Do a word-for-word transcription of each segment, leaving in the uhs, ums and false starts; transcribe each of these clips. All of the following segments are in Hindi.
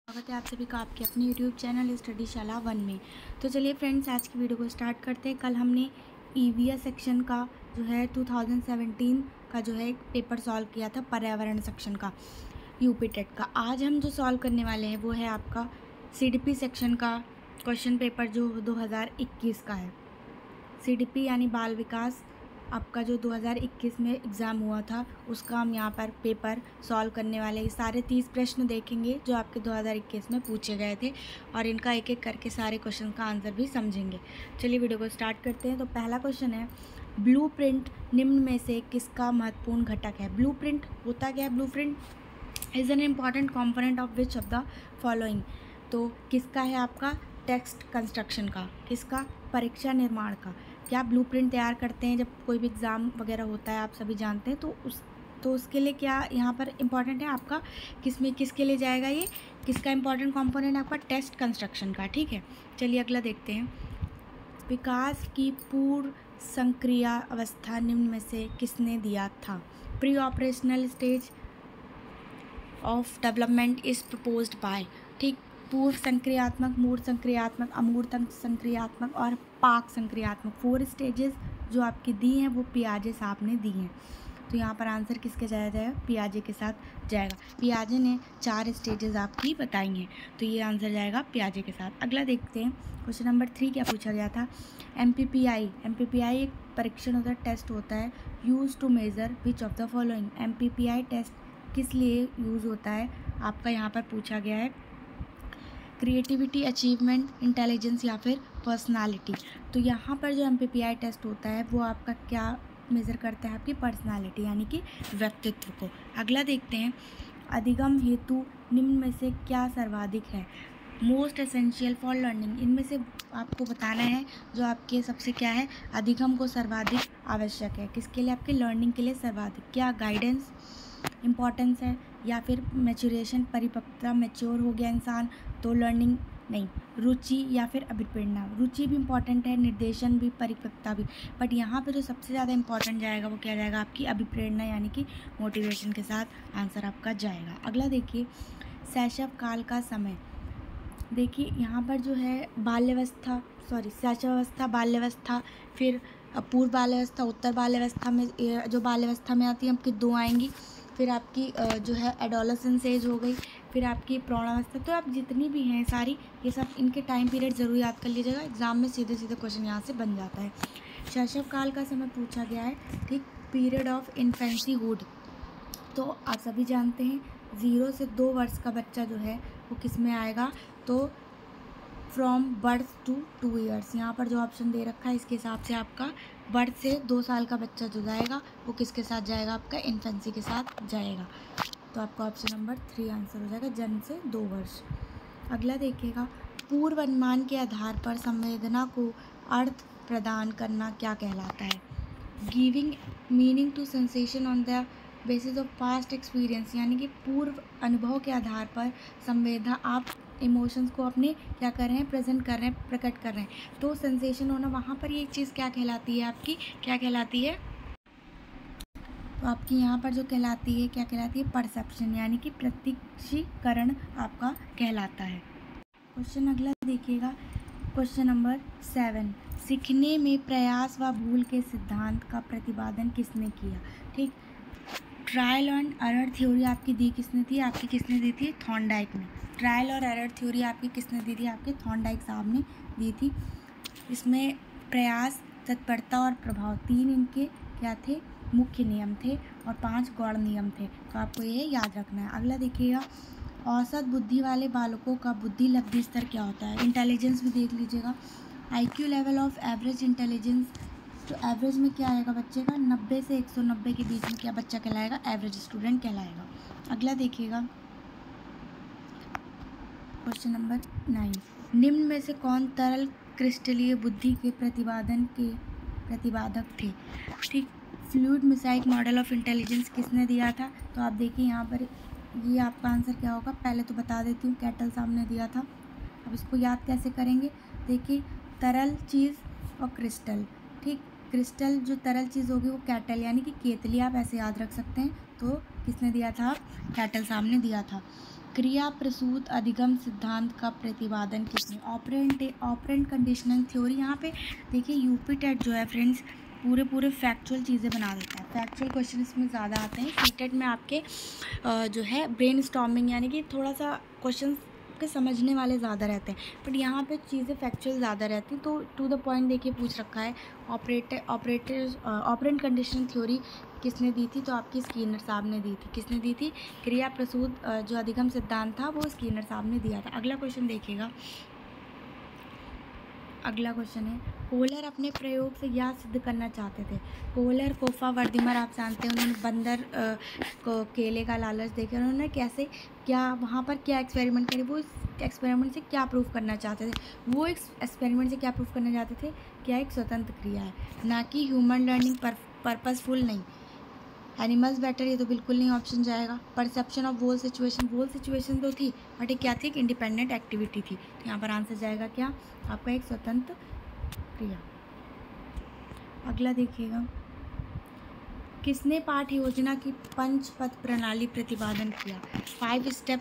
स्वागत है आप सभी का आपके अपने YouTube channel study Shala one में। तो चलिए फ्रेंड्स, आज की वीडियो को स्टार्ट करते हैं। कल हमने ईवीएस सेक्शन का जो है टू थाउजेंड सेवेंटीन का जो है एक पेपर सॉल्व किया था, पर्यावरण सेक्शन का, यूपी टेट का। आज हम जो सॉल्व करने वाले हैं वो है आपका सीडीपी सेक्शन का क्वेश्चन पेपर जो दो हज़ार इक्कीस का है। सीडीपी यानी बाल विकास आपका जो दो हज़ार इक्कीस में एग्ज़ाम हुआ था, उसका हम यहाँ पर पेपर सॉल्व करने वाले हैं। सारे तीस प्रश्न देखेंगे जो आपके दो हज़ार इक्कीस में पूछे गए थे और इनका एक एक करके सारे क्वेश्चन का आंसर भी समझेंगे। चलिए वीडियो को स्टार्ट करते हैं। तो पहला क्वेश्चन है, ब्लूप्रिंट निम्न में से किसका महत्वपूर्ण घटक है? ब्लूप्रिंट होता क्या है? Blueprint is an important component of which of the following. तो किसका है? आपका टेक्स्ट कंस्ट्रक्शन का। किसका? परीक्षा निर्माण का। क्या ब्लूप्रिंट तैयार करते हैं जब कोई भी एग्ज़ाम वगैरह होता है, आप सभी जानते हैं। तो उस तो उसके लिए क्या यहाँ पर इम्पॉर्टेंट है आपका, किस में किसके लिए जाएगा ये? किसका इम्पॉर्टेंट कंपोनेंट आपका? टेक्स्ट कंस्ट्रक्शन का। ठीक है, चलिए अगला देखते हैं। विकास की पूर्व संक्रिया अवस्था निम्न में से किसने दिया था? Pre operational stage of development is proposed by. ठीक, पूर्व संक्रियात्मक, मूर्त संक्रियात्मक, अमूर्त संक्रियात्मक और पाक संक्रियात्मक, फोर स्टेजेस जो आपकी दी हैं वो पियाजे साहब ने दी हैं। तो यहाँ पर आंसर किसके जाया जाएगा? पियाजे के साथ जाएगा। पियाजे ने चार स्टेजेस आपकी बताई हैं, तो ये आंसर जाएगा पियाजे के साथ। अगला देखते हैं, क्वेश्चन नंबर थ्री क्या पूछा गया था? M P P I M P P I एक परीक्षण होता है, टेस्ट होता है, use to measure which of the following. M P P I test किस लिए यूज़ होता है आपका? यहाँ पर पूछा गया है क्रिएटिविटी, अचीवमेंट, इंटेलिजेंस या फिर पर्सनालिटी। तो यहाँ पर जो M P P I test होता है वो आपका क्या मेज़र करता है? आपकी पर्सनालिटी यानी कि व्यक्तित्व को। अगला देखते हैं, अधिगम हेतु निम्न में से क्या सर्वाधिक है? Most essential for learning. इनमें से आपको बताना है जो आपके सबसे क्या है, अधिगम को सर्वाधिक आवश्यक है। किसके लिए? आपके लर्निंग के लिए सर्वाधिक। क्या गाइडेंस इम्पॉर्टेंस है या फिर मैच्योरेशन, परिपक्वता, मैच्योर हो गया इंसान तो लर्निंग नहीं। रुचि या फिर अभिप्रेरणा। रुचि भी इम्पॉर्टेंट है, निर्देशन भी, परिपक्वता भी, बट यहाँ पे जो सबसे ज़्यादा इम्पॉर्टेंट जाएगा वो क्या जाएगा? आपकी अभिप्रेरणा यानी कि मोटिवेशन के साथ आंसर आपका जाएगा। अगला देखिए, शैशव काल का समय। देखिए यहाँ पर जो है बाल्यावस्था, सॉरी शैशवावस्था, बाल्यावस्था, फिर पूर्व बाल्यावस्था, उत्तर बाल्यावस्था में जो बाल्यावस्था में आती है आपकी दो आएंगी, फिर आपकी जो है एडोलसेंस एज हो गई, फिर आपकी प्रौढ़ावस्था। तो आप जितनी भी हैं सारी, ये सब इनके टाइम पीरियड ज़रूर याद कर लीजिएगा, एग्जाम में सीधे सीधे क्वेश्चन यहाँ से बन जाता है। शैशव काल का समय पूछा गया है, ठीक, पीरियड ऑफ इन्फेंसीहुड। तो आप सभी जानते हैं ज़ीरो से दो वर्ष का बच्चा जो है वो किस में आएगा? तो from birth to two years. यहाँ पर जो ऑप्शन दे रखा है इसके हिसाब से आपका बर्थ से दो साल का बच्चा जो जाएगा वो किसके साथ जाएगा? आपका इन्फेंसी के साथ जाएगा। तो आपका ऑप्शन नंबर थ्री आंसर हो जाएगा, जन्म से दो वर्ष। अगला देखिएगा, पूर्व अनुमान के आधार पर संवेदना को अर्थ प्रदान करना क्या कहलाता है? Giving meaning to sensation on the basis of past experience. यानी कि पूर्व अनुभव के आधार पर संवेदना, आप इमोशंस को अपने क्या कर रहे हैं? प्रेजेंट कर रहे हैं, प्रकट कर रहे हैं। तो सेंसेशन होना, वहाँ पर ये चीज़ क्या कहलाती है? आपकी क्या कहलाती है? तो आपकी यहाँ पर जो कहलाती है, क्या कहलाती है? परसेप्शन, यानी कि प्रत्यक्षीकरण आपका कहलाता है। क्वेश्चन अगला देखिएगा, क्वेश्चन नंबर सेवन, सीखने में प्रयास व भूल के सिद्धांत का प्रतिपादन किसने किया? ठीक, ट्रायल एंड एरर थ्योरी आपकी दी किसने थी? आपकी किसने दी थी? थॉर्नडाइक ने। ट्रायल और एरर थ्योरी आपकी किसने दी थी? आपके थॉर्नडाइक साहब ने दी थी। इसमें प्रयास, तत्परता और प्रभाव, तीन इनके क्या थे? मुख्य नियम थे और पांच गौण नियम थे। तो आपको ये याद रखना है। अगला देखिएगा, औसत बुद्धि वाले बालकों का बुद्धि लब्धि स्तर क्या होता है? इंटेलिजेंस भी देख लीजिएगा, I Q level of average intelligence. तो एवरेज में क्या आएगा बच्चे का? नब्बे से एक सौ नब्बे के बीच में क्या बच्चा कहलाएगा? एवरेज स्टूडेंट कहलाएगा। अगला देखिएगा, क्वेश्चन नंबर नाइन, निम्न में से कौन तरल क्रिस्टलीय बुद्धि के प्रतिपादन के प्रतिपादक थे? ठीक, fluid mosaic model of intelligence किसने दिया था? तो आप देखिए यहाँ पर ये आपका आंसर क्या होगा? पहले तो बता देती हूँ, कैटल साहब ने दिया था। अब इसको याद कैसे करेंगे? देखिए, तरल चीज़ और क्रिस्टल। ठीक, क्रिस्टल जो तरल चीज़ होगी वो कैटल यानी कि केतली, आप ऐसे याद रख सकते हैं। तो किसने दिया था? कैटल साहब ने दिया था। क्रिया प्रसूत अधिगम सिद्धांत का प्रतिपादन किसने? Operant operant conditional theory. यहाँ पे देखिए यूपी टेट जो है फ्रेंड्स पूरे पूरे फैक्चुअल चीज़ें बना देता है, फैक्चुअल क्वेश्चन इसमें ज़्यादा आते हैं। सीटेट में आपके जो है ब्रेन स्टॉर्मिंग यानी कि थोड़ा सा क्वेश्चन के समझने वाले ज़्यादा रहते हैं, बट यहाँ पे चीज़ें फैक्चुअल ज़्यादा रहती हैं। तो टू द पॉइंट देखिए पूछ रखा है operator operator operant conditional theory किसने दी थी? तो आपकी स्कीनर साहब ने दी थी। किसने दी थी? क्रिया प्रसूत जो अधिगम सिद्धांत था वो स्कीनर साहब ने दिया था। अगला क्वेश्चन देखिएगा, अगला क्वेश्चन है कोहलर अपने प्रयोग से यह सिद्ध करना चाहते थे। कोहलर, कोफा, वर्दिमर आप जानते हैं, उन्होंने बंदर आ, को केले का लालच देकर उन्होंने कैसे क्या वहाँ पर क्या एक्सपेरिमेंट करे, वो एक्सपेरिमेंट से क्या प्रूफ करना चाहते थे? वो एक्सपेरिमेंट से क्या प्रूफ करना चाहते थे? क्या एक स्वतंत्र क्रिया है, ना कि ह्यूमन लर्निंग पर्पसफुल नहीं। एनिमल्स बेटर, ये तो बिल्कुल नहीं ऑप्शन जाएगा। Perception of whole situation, whole situation तो थी बट ये क्या थी? एक इंडिपेंडेंट एक्टिविटी थी। तो यहाँ पर आंसर जाएगा क्या? आपका एक स्वतंत्र क्रिया। अगला देखिएगा, किसने पाठ योजना की पंच पथ प्रणाली प्रतिपादन किया? फाइव स्टेप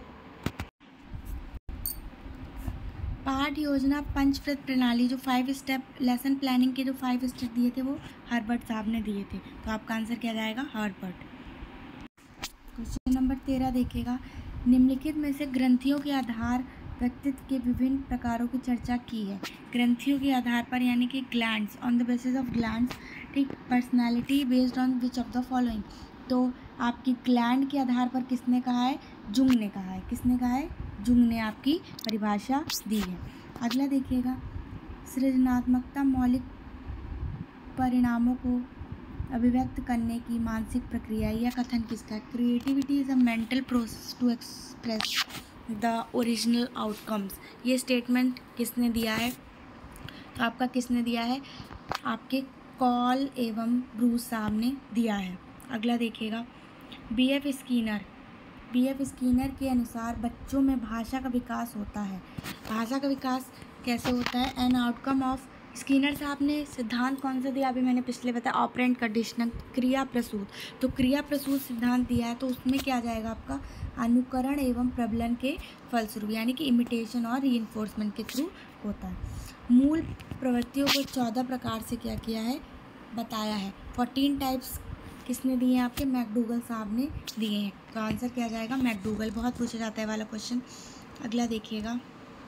पाठ योजना पंच पथ प्रणाली, जो फाइव स्टेप लेसन प्लानिंग के जो फाइव स्टेप दिए थे वो हर्बर्ट साहब ने दिए थे। तो आपका आंसर क्या जाएगा? हर्बर्ट। क्वेश्चन नंबर तेरह देखिएगा, निम्नलिखित में से ग्रंथियों के आधार व्यक्तित्व के विभिन्न प्रकारों की चर्चा की है। ग्रंथियों के आधार पर यानी कि glands, on the basis of glands, ठीक। Personality based on which of the following, तो आपकी ग्लैंड के आधार पर किसने कहा है? जुंग ने कहा है। किसने कहा है? जुंग ने आपकी परिभाषा दी है। अगला देखिएगा, सृजनात्मकता मौलिक परिणामों को अभिव्यक्त करने की मानसिक प्रक्रिया या कथन किसका है? Creativity is a mental process to express the original outcomes. ये स्टेटमेंट किसने दिया है? तो आपका किसने दिया है? आपके कॉल एवं ब्रूस साहब ने दिया है। अगला देखिएगा, B F Skinner B F Skinner के अनुसार बच्चों में भाषा का विकास होता है। भाषा का विकास कैसे होता है? एन आउटकम ऑफ, स्कीनर साहब ने सिद्धांत कौन सा दिया? अभी मैंने पिछले बताया ऑपरेंट कंडीशनल, क्रिया प्रसूत। तो क्रिया प्रसूत सिद्धांत दिया है, तो उसमें क्या जाएगा आपका? अनुकरण एवं प्रबलन के फलस्वरूप, यानी कि इमिटेशन और रीइंफोर्समेंट के थ्रू होता है। मूल प्रवृत्तियों को चौदह प्रकार से क्या किया है? बताया है। फोर्टीन टाइप्स किसने दिए हैं? आपके मैकडूगल साहब ने दिए हैं। तो आंसर क्या जाएगा? मैकडूगल। बहुत पूछा जाता है वाला क्वेश्चन। अगला देखिएगा,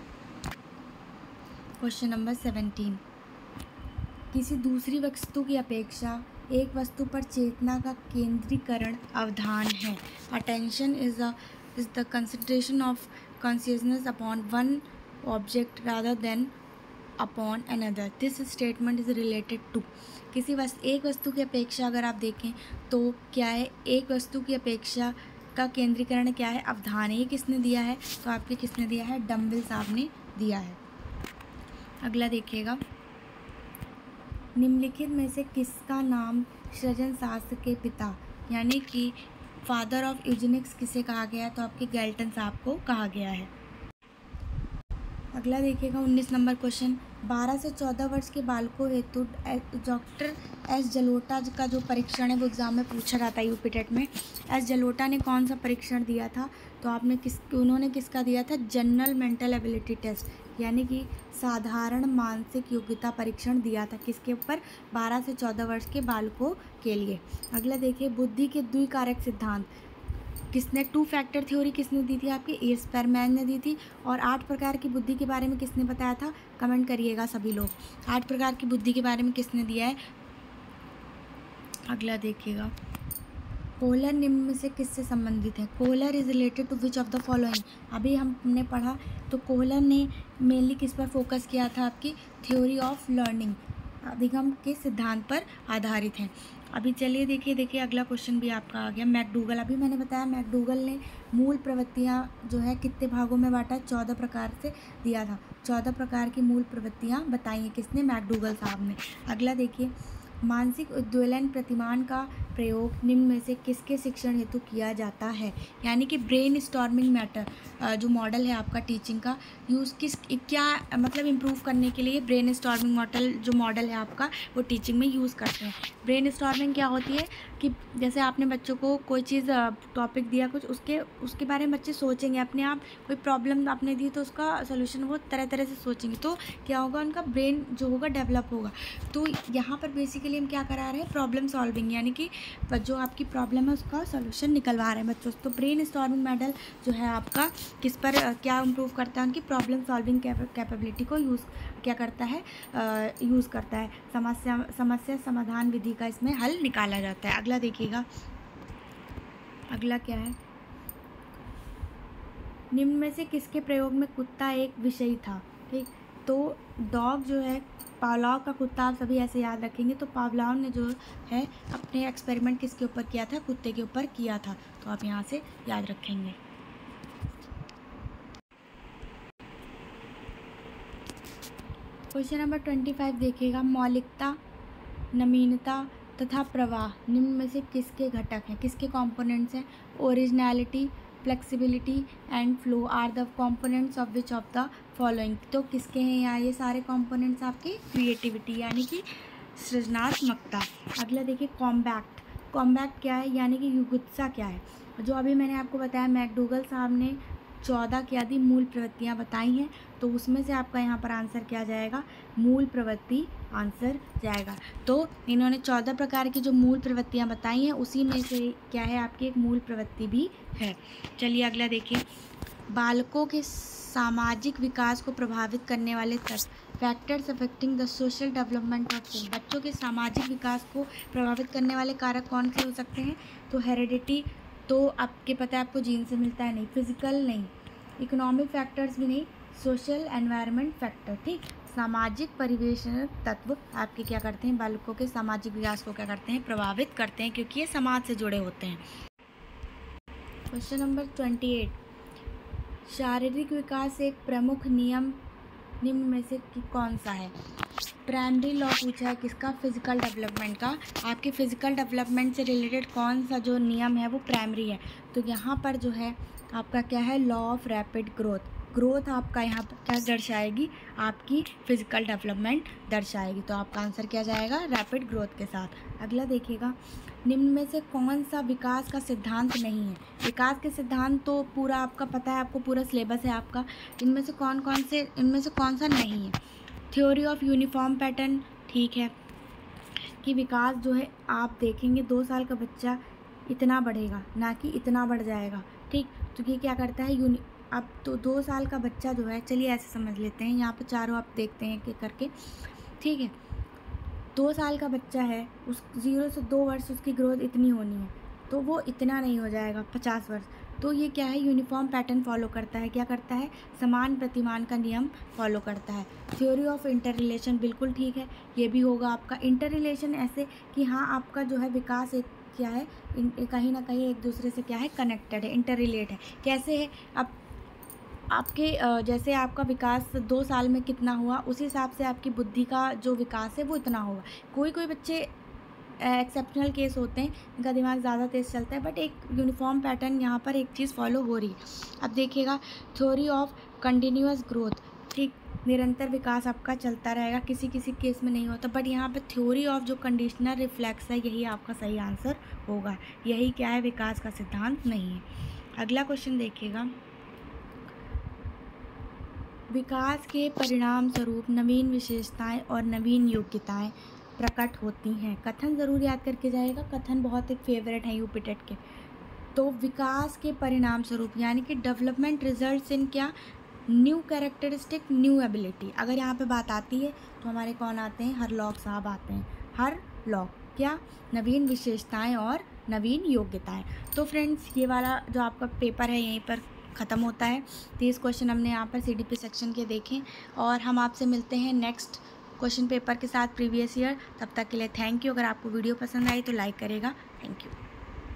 क्वेश्चन नंबर सेवेंटीन, किसी दूसरी वस्तु की अपेक्षा एक वस्तु पर चेतना का केंद्रीकरण अवधान है। Attention is a is the concentration of consciousness upon one object rather than upon another. This statement is related to, किसी वस्तु एक वस्तु की अपेक्षा अगर आप देखें तो क्या है? एक वस्तु की अपेक्षा का केंद्रीकरण क्या है? अवधान है। ये किसने दिया है? तो आपके किसने दिया है? डम्बल साहब ने दिया है। अगला देखिएगा, निम्नलिखित में से किसका नाम सृजन शास्त्र के पिता यानी कि फादर ऑफ यूजेनिक्स किसे कहा गया है? तो आपके गैल्टन साहब को कहा गया है। अगला देखिएगा, उन्नीस नंबर क्वेश्चन, बारह से चौदह वर्ष के बालकों हेतु डॉक्टर एस जलोटा का जो परीक्षण है वो एग्ज़ाम में पूछा जाता है यूपी टेट में। एस जलोटा ने कौन सा परीक्षण दिया था? तो आपने किस उन्होंने किसका दिया था? जनरल मेंटल एबिलिटी टेस्ट, यानी कि साधारण मानसिक योग्यता परीक्षण दिया था। किसके ऊपर? बारह से चौदह वर्ष के बालकों के लिए। अगला देखिए, बुद्धि के द्विकारक सिद्धांत किसने? टू फैक्टर थ्योरी किसने दी थी? आपके स्पेरमैन ने दी थी। और आठ प्रकार की बुद्धि के बारे में किसने बताया था? कमेंट करिएगा सभी लोग, आठ प्रकार की बुद्धि के बारे में किसने दिया है? अगला देखिएगा, कोहलर निम्न में से किससे संबंधित है? Kohler is related to which of the following. अभी हमने पढ़ा तो कोहलर ने मेनली किस पर फोकस किया था? आपकी थ्योरी ऑफ लर्निंग, अधिगम के सिद्धांत पर आधारित है। अभी चलिए देखिए देखिए अगला क्वेश्चन भी आपका आ गया, मैकडूगल। अभी मैंने बताया मैकडूगल ने मूल प्रवृत्तियाँ जो है कितने भागों में बांटा? चौदह प्रकार से दिया था। चौदह प्रकार की मूल प्रवृत्तियाँ बताई हैं किसने? मैकडूगल साहब ने। अगला देखिए, मानसिक उद्वेलन प्रतिमान का प्रयोग निम्न में से किसके शिक्षण हेतु किया जाता है। यानी कि ब्रेन स्टॉर्मिंग मैटर जो मॉडल है आपका टीचिंग का, यूज़ किस क्या मतलब इम्प्रूव करने के लिए ब्रेन स्टॉर्मिंग मॉडल जो मॉडल है आपका वो टीचिंग में यूज़ करते हैं। ब्रेन स्टॉर्मिंग क्या होती है कि जैसे आपने बच्चों को कोई चीज़ टॉपिक दिया कुछ, उसके उसके बारे में बच्चे सोचेंगे अपने आप। कोई प्रॉब्लम आपने दी तो उसका सोल्यूशन वो तरह तरह से सोचेंगे, तो क्या होगा, उनका ब्रेन जो होगा डेवलप होगा। तो यहाँ पर बेसिकली हम क्या करा रहे हैं, प्रॉब्लम सॉल्विंग, यानी कि जो आपकी प्रॉब्लम है उसका सोल्यूशन निकलवा रहे हैं बच्चों से। तो ब्रेन स्टॉर्मिंग मॉडल जो है आपका किस पर क्या इम्प्रूव करता है, उनकी प्रॉब्लम सॉल्विंग कैपेबिलिटी को यूज़ क्या करता है, यूज़ करता है। समस्या समस्या समाधान विधि का इसमें हल निकाला जाता है। अगला देखिएगा, अगला क्या है, निम्न में से किसके प्रयोग में कुत्ता एक विषय था। ठीक, तो डॉग जो है पावलोव का कुत्ता, आप सभी ऐसे याद रखेंगे। तो पावलोव ने जो है अपने एक्सपेरिमेंट किसके ऊपर किया था, कुत्ते के ऊपर किया था। तो आप यहाँ से याद रखेंगे। क्वेश्चन नंबर ट्वेंटी फाइव देखिएगा, मौलिकता, नवीनता तथा प्रवाह निम्न में से किसके घटक हैं, किसके कंपोनेंट्स हैं। Originality, flexibility and flow are the components of which of the following. तो किसके हैं यहाँ ये सारे कंपोनेंट्स आपकी, क्रिएटिविटी यानी कि सृजनात्मकता। अगला देखिए, कॉम्पैक्ट। कॉम्पैक्ट क्या है, यानी कि युगुत्सा क्या है। जो अभी मैंने आपको बताया मैकडूगल साहब ने चौदह क्या दी, मूल प्रवृत्तियाँ बताई हैं। तो उसमें से आपका यहाँ पर आंसर क्या जाएगा, मूल प्रवृत्ति आंसर जाएगा। तो इन्होंने चौदह प्रकार की जो मूल प्रवृत्तियाँ बताई हैं उसी में से क्या है आपकी एक मूल प्रवृत्ति भी है। चलिए अगला देखिए, बालकों के सामाजिक विकास को प्रभावित करने वाले तत्व, factors affecting the social development of children. बच्चों के सामाजिक विकास को प्रभावित करने वाले कारक कौन से हो सकते हैं। तो हेरिडिटी, तो आपके पता है आपको जीन से मिलता है, नहीं। फिजिकल नहीं, इकोनॉमिक फैक्टर्स भी नहीं, सोशल एनवायरनमेंट फैक्टर। ठीक, सामाजिक परिवेश तत्व आपके क्या करते हैं, बालकों के सामाजिक विकास को क्या करते हैं, प्रभावित करते हैं, क्योंकि ये समाज से जुड़े होते हैं। क्वेश्चन नंबर ट्वेंटी एट, शारीरिक विकास एक प्रमुख नियम निम्न में से कौन सा है। प्राइमरी लॉ पूछा है किसका, फिजिकल डेवलपमेंट का। आपके फिजिकल डेवलपमेंट से रिलेटेड कौन सा जो नियम है वो प्राइमरी है। तो यहाँ पर जो है आपका क्या है, law of rapid growth. Growth आपका यहाँ पर क्या दर्शाएगी, आपकी फिजिकल डेवलपमेंट दर्शाएगी। तो आपका आंसर क्या जाएगा, रैपिड ग्रोथ के साथ। अगला देखिएगा, निम्न में से कौन सा विकास का सिद्धांत नहीं है। विकास के सिद्धांत तो पूरा आपका पता है, आपको पूरा सिलेबस है आपका। इनमें से कौन कौन से इनमें से कौन सा नहीं है। थ्योरी ऑफ यूनिफॉर्म पैटर्न, ठीक है, कि विकास जो है आप देखेंगे दो साल का बच्चा इतना बढ़ेगा ना कि इतना बढ़ जाएगा। ठीक, तो ये क्या करता है, यूनि अब तो दो साल का बच्चा जो है, चलिए ऐसे समझ लेते हैं, यहाँ पे चारों आप देखते हैं कि करके। ठीक है, दो साल का बच्चा है, उस जीरो से दो वर्ष उसकी ग्रोथ इतनी होनी है, तो वो इतना नहीं हो जाएगा पचास वर्ष। तो ये क्या है, यूनिफॉर्म पैटर्न फॉलो करता है, क्या करता है, समान प्रतिमान का नियम फॉलो करता है। थ्योरी ऑफ इंटर रिलेशन, बिल्कुल ठीक है, ये भी होगा आपका। इंटर रिलेशन ऐसे कि हाँ आपका जो है विकास एक क्या है, कहीं ना कहीं एक दूसरे से क्या है, कनेक्टेड है, इंटर रिलेट है। कैसे है, अब आपके जैसे आपका विकास दो साल में कितना हुआ, उस हिसाब से आपकी बुद्धि का जो विकास है वो इतना होगा। कोई कोई बच्चे एक्सेप्शनल केस होते हैं, इनका दिमाग ज़्यादा तेज़ चलता है, बट एक यूनिफॉर्म पैटर्न यहाँ पर एक चीज़ फॉलो हो रही है। अब देखिएगा, थ्योरी ऑफ कंटिन्यूअस ग्रोथ, ठीक, निरंतर विकास आपका चलता रहेगा, किसी किसी केस में नहीं होता, बट यहाँ पर थ्योरी ऑफ जो कंडीशनल रिफ्लेक्स है यही आपका सही आंसर होगा। यही क्या है, विकास का सिद्धांत नहीं है। अगला क्वेश्चन देखिएगा, विकास के परिणाम स्वरूप नवीन विशेषताएं और नवीन योग्यताएं प्रकट होती हैं। कथन ज़रूर याद करके जाएगा, कथन बहुत एक फेवरेट है यूपी टेट के। तो विकास के परिणाम स्वरूप यानी कि डेवलपमेंट रिजल्ट्स इन क्या, न्यू कैरेक्टरिस्टिक, न्यू एबिलिटी। अगर यहाँ पे बात आती है तो हमारे कौन आते हैं, हरलॉग साहब आते हैं। हरलॉग क्या, नवीन विशेषताएं और नवीन योग्यताएं। तो फ्रेंड्स ये वाला जो आपका पेपर है यहीं पर ख़त्म होता है। तीस क्वेश्चन हमने यहाँ पर सीडीपी सेक्शन के देखें, और हम आपसे मिलते हैं नेक्स्ट क्वेश्चन पेपर के साथ प्रीवियस ईयर। तब तक के लिए थैंक यू। अगर आपको वीडियो पसंद आई तो लाइक करेगा। Thank you.